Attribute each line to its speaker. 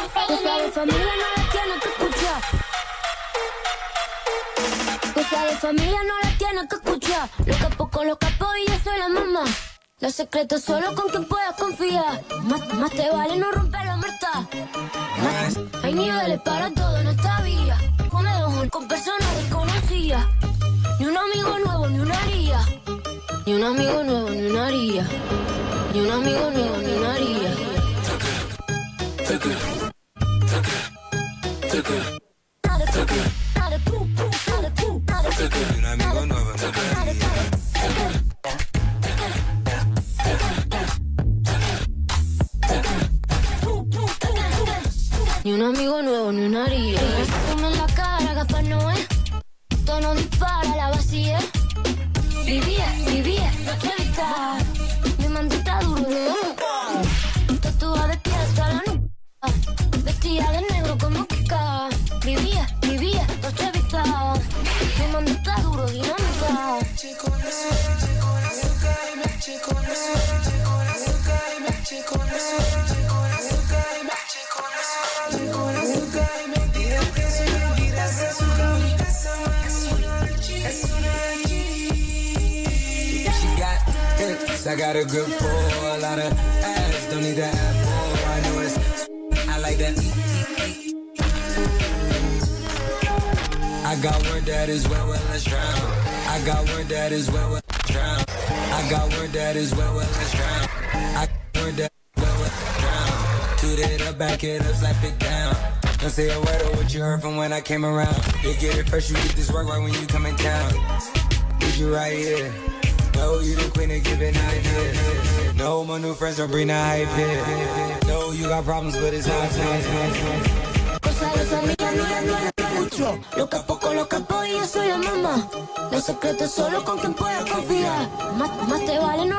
Speaker 1: Cosa de familia no la tienes que escuchar. Cosa de familia no la tienes que escuchar. Los capos con los capos y yo soy la mamá. Los secretos solo con quien puedas confiar. Más te vale no romper la muerta. Hay niveles para todo en esta vía. Come con personas desconocidas. Ni un amigo nuevo, ni una haría. Ni un amigo nuevo, ni una haría. Ni un amigo nuevo, ni una haría.
Speaker 2: Un amigo nuevo,
Speaker 1: ni un amigo nuevo, ni una haría. Fumo en la cara, gafas no es. Tono dispara, la vacía. Vivía, no te evita. Mi mandita duro, tatuada de pie hasta la nuca. Vestida de negro como Kika. Vivía, no te evita. Mi mandita duro, dinámica.
Speaker 2: I got a grip for a lot of ass. Don't need to add more. I know it's I like that. I got word that is well, let's drown. I got word that is well, let's drown. I got word that is well, let's drown. I got word that well, let's drown. Toot it up, back it up, slap it down. Don't say a word of what you heard from when I came around. You get it first, you get this work right when you come in town. Need you right here. No, you the queen of giving ideas. No, my new friends don't bring the hype here. No, you got problems, but it's not
Speaker 1: Cosa de familia no la tienes que escuchar. Los capos con los capos y yo soy la mamá. Los secretos solo con quien puedas confiar. Más te vale no